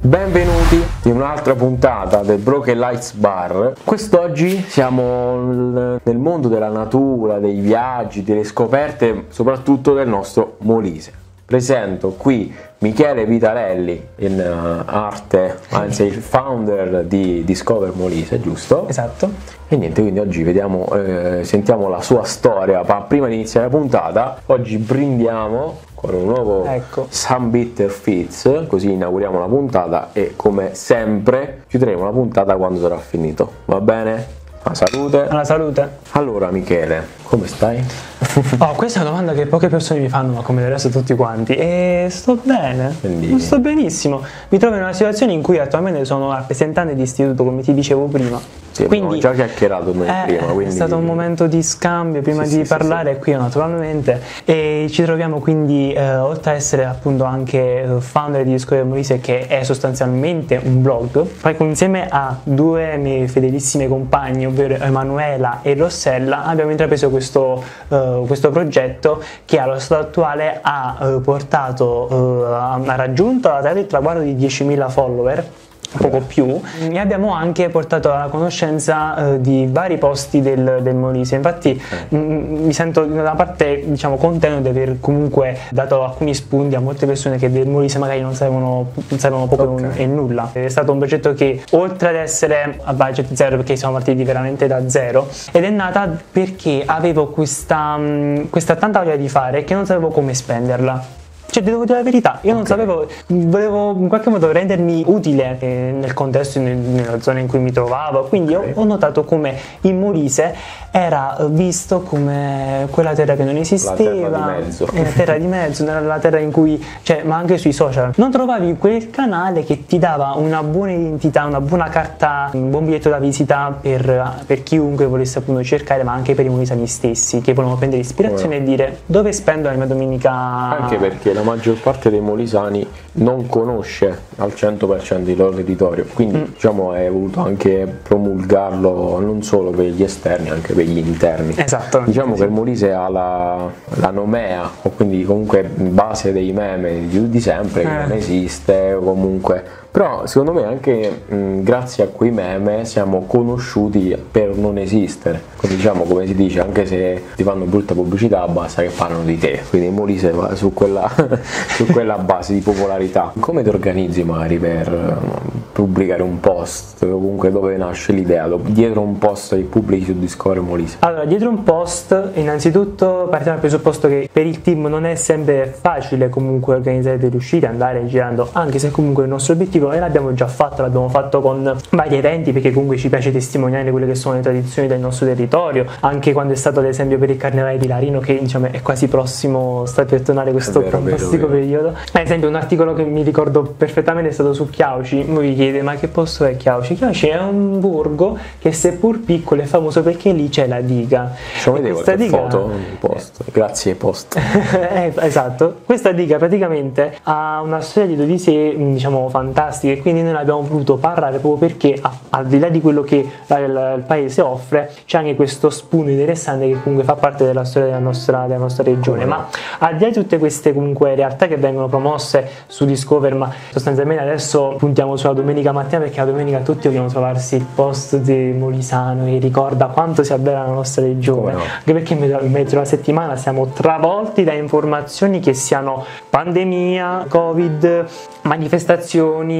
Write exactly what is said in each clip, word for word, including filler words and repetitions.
Benvenuti in un'altra puntata del Broken Lights Bar. Quest'oggi siamo nel mondo della natura, dei viaggi, delle scoperte, soprattutto del nostro Molise. Presento qui Michele Vitarelli, in uh, arte, anzi il founder di Discover Molise, giusto? Esatto. E niente, quindi oggi vediamo, eh, sentiamo la sua storia, ma prima di iniziare la puntata, oggi brindiamo con un nuovo ecco. Some Bitter Fizz, così inauguriamo la puntata e come sempre chiuderemo la puntata quando sarà finito, va bene? Alla salute. Alla salute. Allora Michele, come stai? Oh, questa è una domanda che poche persone mi fanno, ma come del resto tutti quanti. E sto bene, Quindi... sto benissimo. Mi trovo in una situazione in cui attualmente sono rappresentante di istituto, come ti dicevo prima. Sì, quindi ho già chiacchierato noi eh, prima. Quindi... È stato un momento di scambio prima sì, di sì, parlare sì, sì. qui naturalmente. E ci troviamo quindi, eh, oltre a essere appunto anche founder di Discover Molise, che è sostanzialmente un blog, poi insieme a due miei fedelissime compagne, ovvero Emanuela e Rossella, abbiamo intrapreso questo, uh, questo progetto che allo stato attuale ha uh, portato, uh, ha raggiunto la tale traguardo di diecimila follower, poco più, e abbiamo anche portato alla conoscenza eh, di vari posti del, del Molise. Infatti okay. m- mi sento da una parte, diciamo, contento di aver comunque dato alcuni spunti a molte persone che del Molise magari non sapevano, non sapevano poco okay. e nulla. È stato un progetto che, oltre ad essere a budget zero, perché siamo partiti veramente da zero, ed è nata perché avevo questa, mh, questa tanta voglia di fare che non sapevo come spenderla. Cioè, devo dire la verità, io okay. non sapevo, volevo in qualche modo rendermi utile eh, nel contesto, nel, nella zona in cui mi trovavo, quindi okay. ho, ho notato come il Molise era visto come quella terra che non esisteva, la terra di mezzo, la terra di mezzo, la terra in cui, cioè, ma anche sui social, non trovavi quel canale che ti dava una buona identità, una buona carta, un buon biglietto da visita per, per chiunque volesse appunto cercare, ma anche per i molisani stessi, che volevano prendere ispirazione oh. e dire dove spendo la mia domenica. Anche perché la maggior parte dei molisani non conosce al cento per cento il loro territorio, quindi mm. diciamo hai voluto anche promulgarlo non solo per gli esterni, anche per gli interni. Esatto. Diciamo sì. che il Molise ha la, la nomea, o quindi comunque base dei meme di, di sempre, che eh. non esiste, o comunque. Però secondo me anche mh, grazie a quei meme siamo conosciuti per non esistere. Quindi diciamo, come si dice, anche se ti fanno brutta pubblicità basta che parlano di te. Quindi il Molise va su quella, su quella base di popolarità. Come ti organizzi magari per uh, pubblicare un post? O comunque dove nasce l'idea? Dietro un post che pubblichi su Discover Molise? Allora, dietro un post innanzitutto partiamo dal presupposto che per il team non è sempre facile comunque organizzare delle uscite, andare girando, anche se comunque il nostro obiettivo e l'abbiamo già fatto, l'abbiamo fatto con vari eventi, perché comunque ci piace testimoniare quelle che sono le tradizioni del nostro territorio, anche quando è stato ad esempio per il carnevale di Larino, che diciamo è quasi prossimo, sta per tornare questo vero, fantastico vero, periodo. Ad esempio un articolo che mi ricordo perfettamente è stato su Chiauci. Voi vi chiedete ma che posto è Chiauci? Chiauci è un borgo che seppur piccolo è famoso perché lì c'è la diga. Ci vedevo questa diga... foto, post. Grazie post. eh, esatto, questa diga praticamente ha una storia di sé, diciamo, fantastica, e quindi noi abbiamo voluto parlare proprio perché a, al di là di quello che la, la, il paese offre c'è anche questo spunto interessante che comunque fa parte della storia della nostra, della nostra regione. Come? Ma al di là di tutte queste comunque realtà che vengono promosse su Discover, ma sostanzialmente adesso puntiamo sulla domenica mattina, perché la domenica tutti vogliono trovarsi il post di Molisano che ricorda quanto sia bella la nostra regione, no? Anche perché in mezzo alla settimana siamo travolti da informazioni che siano pandemia, covid, manifestazioni,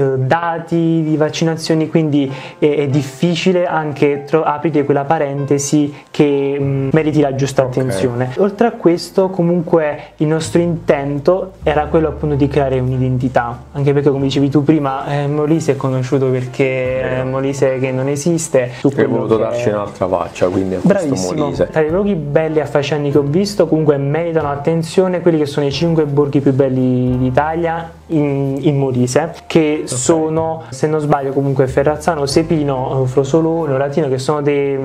dati di vaccinazioni, quindi è, è difficile anche tro- aprire quella parentesi che mh, meriti la giusta okay. attenzione. Oltre a questo, comunque il nostro intento era quello appunto di creare un'identità, anche perché come dicevi tu prima eh, Molise è conosciuto perché eh, Molise che non esiste, hai voluto che... darci un'altra faccia, quindi a questo Molise. Tra i luoghi belli e affascinanti che ho visto, comunque meritano attenzione quelli che sono i cinque borghi più belli d'Italia in, in Molise, che okay. sono, se non sbaglio, comunque Ferrazzano, Sepino, Frosolone, Oratino, che sono dei,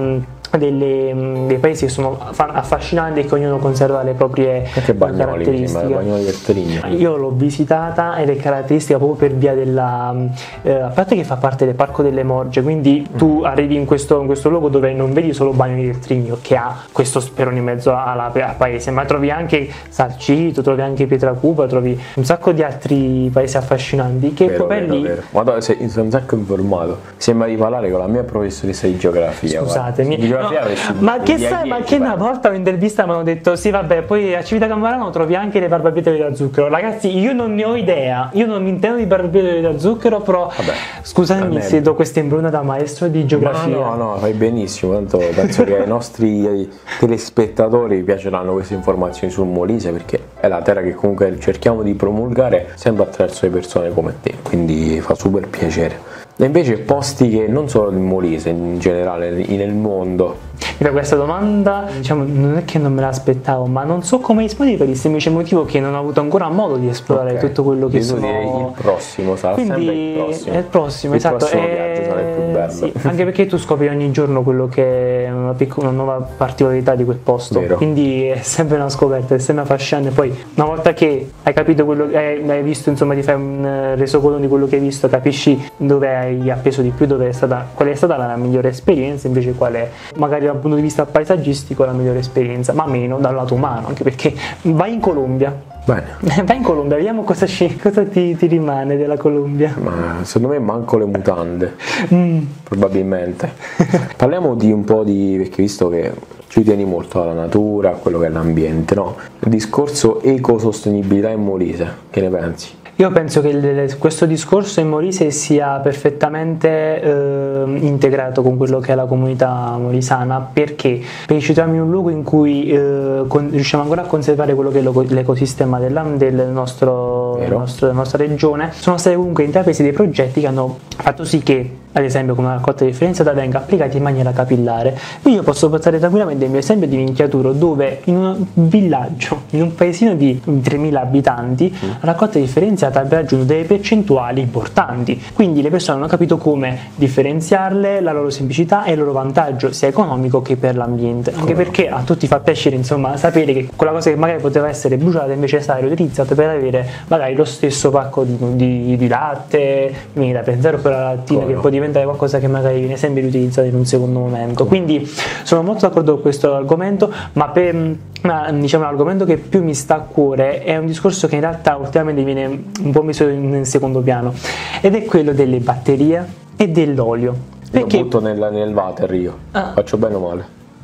delle, dei paesi che sono affascinanti e che ognuno conserva le proprie anche Bagnoli, caratteristiche. Bagnoli del Trigno. Io l'ho visitata ed è caratteristica proprio per via della eh, a parte che fa parte del Parco delle Morge, quindi mm. tu arrivi in questo, in questo luogo dove non vedi solo Bagnoli del Trigno che ha questo sperone in mezzo alla, al paese, ma trovi anche Salcito, trovi anche Pietracupa, trovi un sacco di altri paesi affascinanti che vero, proprio vero, lì vero. Guarda, sei, sei un sacco informato, sembra di parlare con la mia professoressa di geografia. Scusatemi, di geografia no, ma che sai, ma che una volta un'intervista mi hanno detto sì vabbè, poi a Civitanova trovi anche le barbabietole da zucchero. Ragazzi, io non ne ho idea, io non mi intendo di barbabietole da zucchero, però vabbè, scusami se do questa imbruna da maestro di geografia. Ma no, no, fai benissimo, tanto penso che ai nostri telespettatori piaceranno queste informazioni sul Molise, perché è la terra che comunque cerchiamo di promulgare sempre attraverso le persone come te, quindi fa super piacere. E invece posti che non solo nel Molise, in generale nel mondo. Da questa domanda, diciamo, non è che non me l'aspettavo, ma non so come rispondere per il semplice motivo che non ho avuto ancora modo di esplorare okay. tutto quello che io sono. Il prossimo sarà Quindi, sempre il prossimo. È il prossimo, il esatto. prossimo è... viaggio sarà il più bello. Sì, anche perché tu scopri ogni giorno quello che è una, piccola, una nuova particolarità di quel posto. Vero. Quindi è sempre una scoperta, è sempre affascinante. Poi una volta che hai capito quello che hai, hai visto, insomma, ti fai un resoconto di quello che hai visto, capisci dove hai appeso di più, dove è stata, qual è stata la migliore esperienza, invece qual è magari dal punto di vista paesaggistico la migliore esperienza, ma meno dal lato umano, anche perché vai in Colombia. Bene. Vai in Colombia, vediamo cosa, ci, cosa ti, ti rimane della Colombia. Ma secondo me manco le mutande, mm. probabilmente. Parliamo di un po' di, perché visto che ci tieni molto alla natura, a quello che è l'ambiente, no? Il discorso ecosostenibilità in Molise, che ne pensi? Io penso che il, questo discorso in Molise sia perfettamente eh, integrato con quello che è la comunità molisana, perché? Perché ci troviamo in un luogo in cui eh, con, riusciamo ancora a conservare quello che è l'ecosistema della, del nostro, nostro, della nostra regione. Sono stati comunque intrapresi dei progetti che hanno fatto sì che, ad esempio, come una raccolta differenziata venga applicata in maniera capillare. Io posso portare tranquillamente il mio esempio di Minchiaturo, dove in un villaggio, in un paesino di tremila abitanti, mm. la raccolta differenziata abbia raggiunto delle percentuali importanti, quindi le persone hanno capito come differenziarle, la loro semplicità e il loro vantaggio sia economico che per l'ambiente, anche perché a tutti fa piacere, insomma, sapere che quella cosa che magari poteva essere bruciata invece è stata riutilizzata per avere magari lo stesso pacco di, di, di latte, mi viene da pensare, per la lattina che può diventare qualcosa che magari viene sempre riutilizzata in un secondo momento. Quindi sono molto d'accordo con questo argomento, ma per ma diciamo l'argomento che più mi sta a cuore è un discorso che in realtà ultimamente viene un po' messo in secondo piano, ed è quello delle batterie e dell'olio. Perché... Lo butto nel, nel water io, ah. faccio bene o male?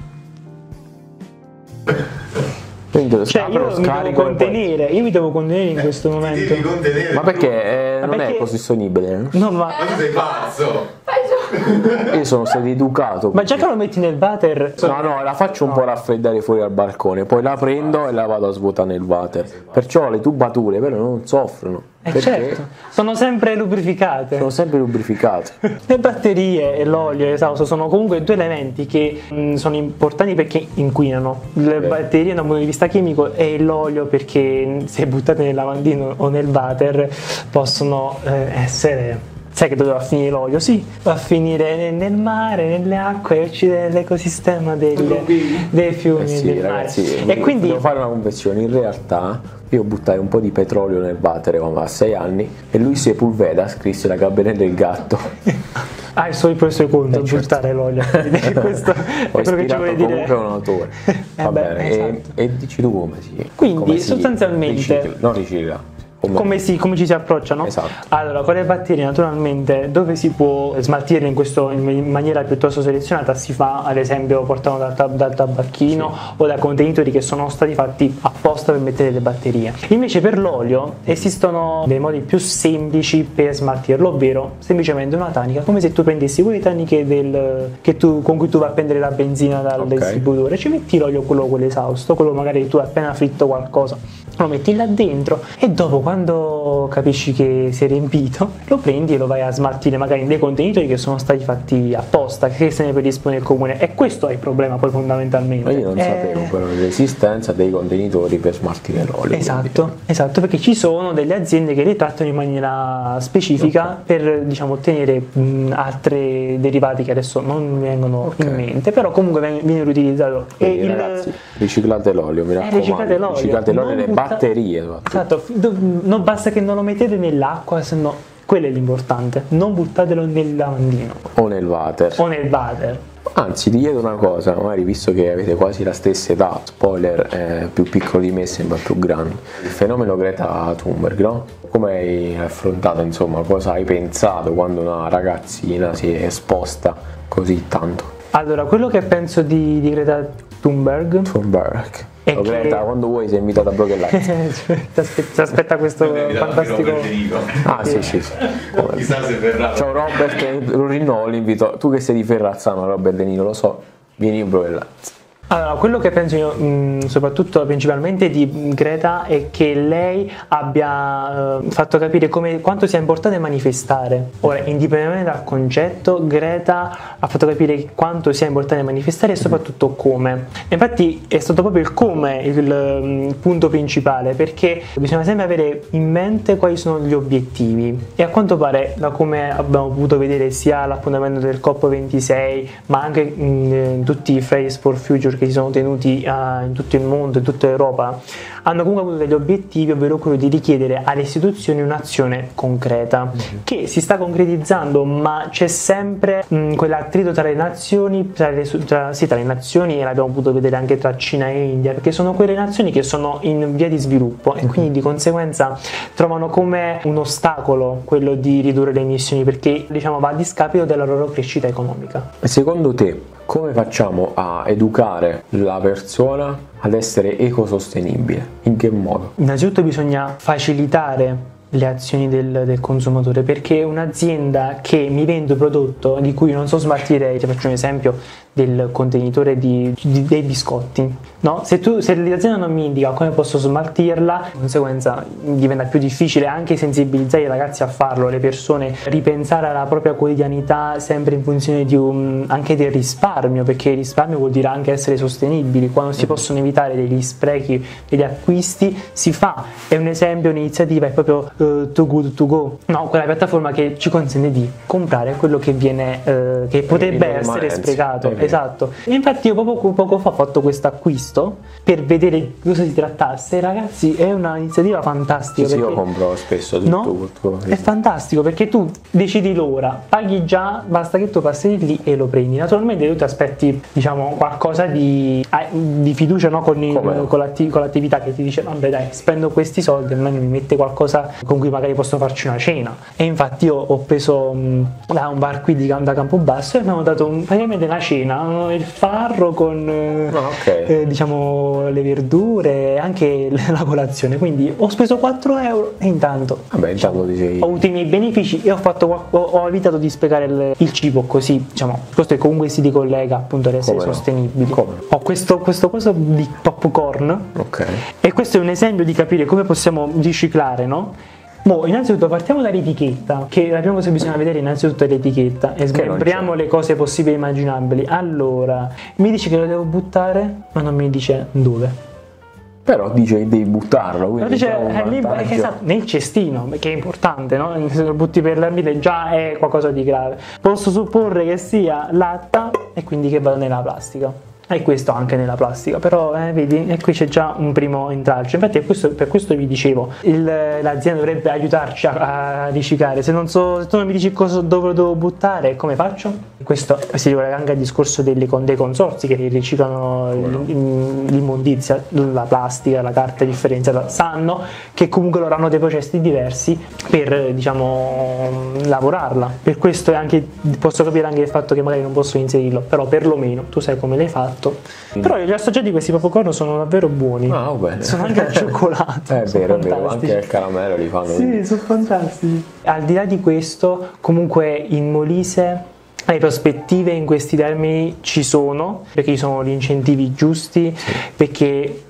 Quindi, cioè io mi devo contenere, io mi devo contenere in questo momento. Ma perché eh, ma non perché... è così sostenibile? No, ma... ma tu sei pazzo! Io sono stato educato. Ma già che lo metti nel water. No, no, la faccio un no. po' raffreddare fuori al balcone, poi la prendo e la vado a svuotare nel water. Perciò le tubature però non soffrono. Eh certo, sono sempre lubrificate. Sono sempre lubrificate. Le batterie e l'olio esausto sono comunque due elementi che mh, sono importanti perché inquinano. Le eh. batterie da un punto di vista chimico e l'olio perché se buttate nel lavandino o nel water possono eh, essere... Sai che dove va a finire l'olio? Sì, va a finire nel mare, nelle acque e uccide l'ecosistema delle, dei fiumi, eh sì, del ragazzi, mare. E quindi devo fare una confessione, in realtà io buttai un po' di petrolio nel water quando aveva sei anni e lui Sepulveda scrisse La Gabbianella del gatto. Ah, è solo il professor Conto a buttare certo. l'olio. Questo è quello che ci vuole dire. Comunque un autore. Va eh beh, bene, esatto. e, e dici tu come si. Quindi come sostanzialmente. Si ricicla, non ricicla. Come, come, si, come ci si approcciano? Esatto. Allora, con le batterie naturalmente dove si può smaltirle in, questo, in maniera piuttosto selezionata si fa, ad esempio portando dal, tab- dal tabacchino sì. o da contenitori che sono stati fatti apposta per mettere le batterie. Invece per l'olio esistono dei modi più semplici per smaltirlo, ovvero semplicemente una tanica, come se tu prendessi quelle taniche del, che tu, con cui tu vai a prendere la benzina dal okay. distributore, ci metti l'olio, quello, quello esausto, quello magari tu hai appena fritto qualcosa, lo metti là dentro e dopo, quando capisci che si è riempito, lo prendi e lo vai a smaltire magari in dei contenitori che sono stati fatti apposta, che se ne predispone il comune, e questo è il problema poi fondamentalmente. Ma io non eh... sapevo però l'esistenza dei contenitori per smaltire l'olio. Esatto, quindi. esatto, perché ci sono delle aziende che li trattano in maniera specifica, okay, per diciamo ottenere mh, altri derivati che adesso non mi vengono okay. in mente, però comunque viene riutilizzato. Quindi, e ragazzi, il... riciclate l'olio, mi raccomando, riciclate l'olio, riciclate l'olio nelle butta... batterie. Esatto, non basta che non lo mettete nell'acqua, se no quello è l'importante, non buttatelo nel lavandino o nel water o nel water. Anzi, ti chiedo una cosa, magari visto che avete quasi la stessa età, spoiler, è più piccolo di me, sembra più grande, il fenomeno Greta Thunberg, no? Come hai affrontato, insomma, cosa hai pensato quando una ragazzina si è esposta così tanto? Allora, quello che penso di, di Greta Thunberg Thunberg è oh, Greta, che... quando vuoi sei invitata a Broken Lights. ti aspetta, aspetta questo fantastico... Ah sì sì, sì. Chissà se verrà. Ciao Robert, lo rinnovo l'invito. Tu che sei di Ferrazzano, Robert De Niro, lo so, vieni in Broken Lights. Allora, quello che penso io, mh, soprattutto principalmente di Greta, è che lei abbia uh, fatto capire come, quanto sia importante manifestare. Ora, indipendentemente dal concetto, Greta ha fatto capire quanto sia importante manifestare e soprattutto come. Infatti è stato proprio il come il, il punto principale, perché bisogna sempre avere in mente quali sono gli obiettivi, e a quanto pare, da come abbiamo potuto vedere sia all'appuntamento del COP ventisei, ma anche in, in tutti i Fridays for Future che si sono tenuti uh, in tutto il mondo, in tutta Europa, hanno comunque avuto degli obiettivi, ovvero quello di richiedere alle istituzioni un'azione concreta, mm-hmm. che si sta concretizzando, ma c'è sempre mh, quell'attrito tra le nazioni, tra le, tra, sì, tra le nazioni, e l'abbiamo potuto vedere anche tra Cina e India, perché sono quelle nazioni che sono in via di sviluppo, mm-hmm. e quindi di conseguenza trovano come un ostacolo quello di ridurre le emissioni, perché diciamo va a discapito della loro crescita economica. Secondo te come facciamo a educare la persona ad essere ecosostenibile? In che modo? Innanzitutto bisogna facilitare le azioni del, del consumatore, perché un'azienda che mi vende un prodotto di cui non so smaltire, ti faccio un esempio del contenitore di, di, dei biscotti, no? Se, tu, se l'azienda non mi indica come posso smaltirla, di conseguenza diventa più difficile anche sensibilizzare i ragazzi a farlo, le persone, ripensare alla propria quotidianità sempre in funzione di un, anche del risparmio, perché il risparmio vuol dire anche essere sostenibili. Quando si possono evitare degli sprechi, degli acquisti, si fa. È un esempio, un'iniziativa, è proprio uh, Too Good To Go, no? Quella piattaforma che ci consente di comprare quello che viene uh, che potrebbe essere sprecato. Esatto, e infatti io poco, poco fa ho fatto questo acquisto per vedere di cosa si trattasse. Ragazzi, è un'iniziativa fantastica. Sì, perché, io compro spesso tutto, no? tutto, tutto. È fantastico perché tu decidi l'ora, paghi già, basta che tu passi lì e lo prendi. Naturalmente tu ti aspetti, diciamo, qualcosa di, di fiducia, no? con, il, no? con, l'atti, con l'attività che ti dice vabbè dai, spendo questi soldi, almeno mi mette qualcosa con cui magari posso farci una cena. E infatti io ho preso mh, da un bar qui di, da Campobasso e mi hanno dato un, praticamente una cena, il farro con oh, okay. eh, diciamo le verdure e anche la colazione, quindi ho speso quattro euro e intanto, Vabbè, intanto dicevi... ho avuto i miei benefici e ho, fatto, ho, ho evitato di sprecare il, il cibo, così diciamo questo è comunque si ricollega appunto ad essere Come sostenibili. no? Come? Ho questo, questo coso di popcorn, okay. e questo è un esempio di capire come possiamo riciclare, no? Mo, innanzitutto partiamo dall'etichetta, che la prima cosa che bisogna vedere innanzitutto è l'etichetta, e smembriamo le cose possibili e immaginabili. Allora, mi dice che lo devo buttare, ma non mi dice dove. Però dice che devi buttarlo, quindi dice, è lì, è esatto, nel cestino, che è importante, no? Se lo butti per l'ambiente già è qualcosa di grave. Posso supporre che sia latta e quindi che vada nella plastica. E questo anche nella plastica, però eh, vedi, e qui c'è già un primo intralcio. Infatti è questo, per questo vi dicevo, il, l'azienda dovrebbe aiutarci a, a riciclare. Se non so, se tu non mi dici cosa dove devo buttare, come faccio? Questo si ricollega anche al discorso delle, dei consorzi che riciclano l'immondizia, la plastica, la carta differenziata, sanno che comunque loro hanno dei processi diversi per, diciamo, lavorarla. Per questo è anche, posso capire anche il fatto che magari non posso inserirlo, però perlomeno tu sai come l'hai fatto. Però io li assaggiati questi popcorn sono davvero buoni. Ah, bene. Sono anche al cioccolato. È vero, è vero, anche al caramello li fanno. Sì, quindi. sono fantastici. Al di là di questo, comunque in Molise le prospettive in questi termini ci sono, perché ci sono gli incentivi giusti, sì. Perché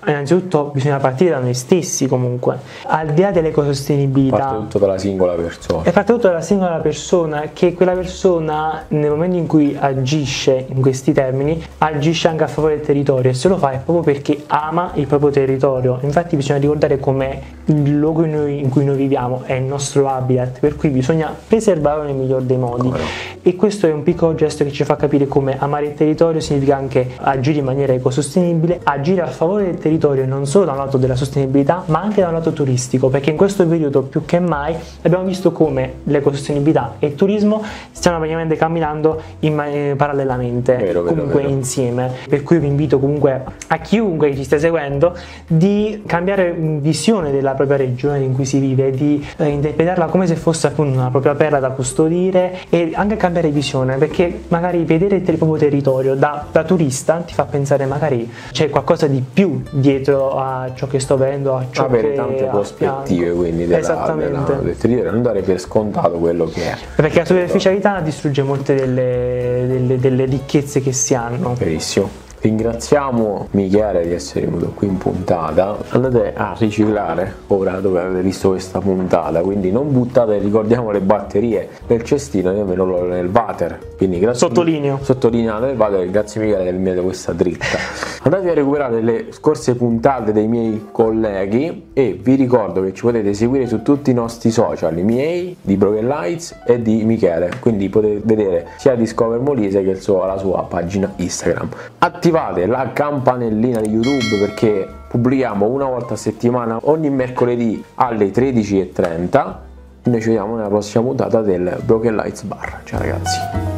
innanzitutto bisogna partire da noi stessi comunque, al di là dell'ecosostenibilità. Parte tutto dalla singola persona. E parte tutto dalla singola persona, che quella persona nel momento in cui agisce in questi termini, agisce anche a favore del territorio, e se lo fa è proprio perché ama il proprio territorio. Infatti bisogna ricordare com'è il luogo in, noi, in cui noi viviamo, è il nostro habitat, per cui bisogna preservarlo nel miglior dei modi. No. E questo è un piccolo gesto che ci fa capire come amare il territorio significa anche agire in maniera ecosostenibile, agire a favore del territorio non solo da un lato della sostenibilità ma anche da un lato turistico, perché in questo periodo più che mai abbiamo visto come l'ecosostenibilità e il turismo stiano praticamente camminando in man- parallelamente, vero, comunque vero, vero. insieme, per cui vi invito comunque a chiunque che ci stia seguendo di cambiare visione della propria regione in cui si vive, di eh, interpretarla come se fosse appunto una propria perla da custodire, e anche cambiare visione, perché magari vedere il proprio territorio da, da turista ti fa pensare magari c'è qualcosa di più dietro a ciò che sto vedendo, a ciò avere che tante prospettive fianco. Quindi della, esattamente della, del territorio, non dare per scontato quello che è, perché la superficialità distrugge molte delle, delle, delle ricchezze che si hanno. Verissimo. Ringraziamo Michele di essere venuto qui in puntata. Andate a riciclare ora dove avete visto questa puntata, quindi non buttate, ricordiamo, le batterie nel cestino e nemmeno nel water. Quindi grazie, sottolineo sottolineate nel water. Grazie Michele del mio di questa dritta. Andate a recuperare le scorse puntate dei miei colleghi e vi ricordo che ci potete seguire su tutti i nostri social, i miei, di Broken Lights e di Michele, quindi potete vedere sia Discover Molise che il suo, la sua pagina Instagram. Attivate la campanellina di YouTube perché pubblichiamo una volta a settimana ogni mercoledì alle tredici e trenta. Noi ci vediamo nella prossima puntata del Broken Lights Bar. Ciao ragazzi.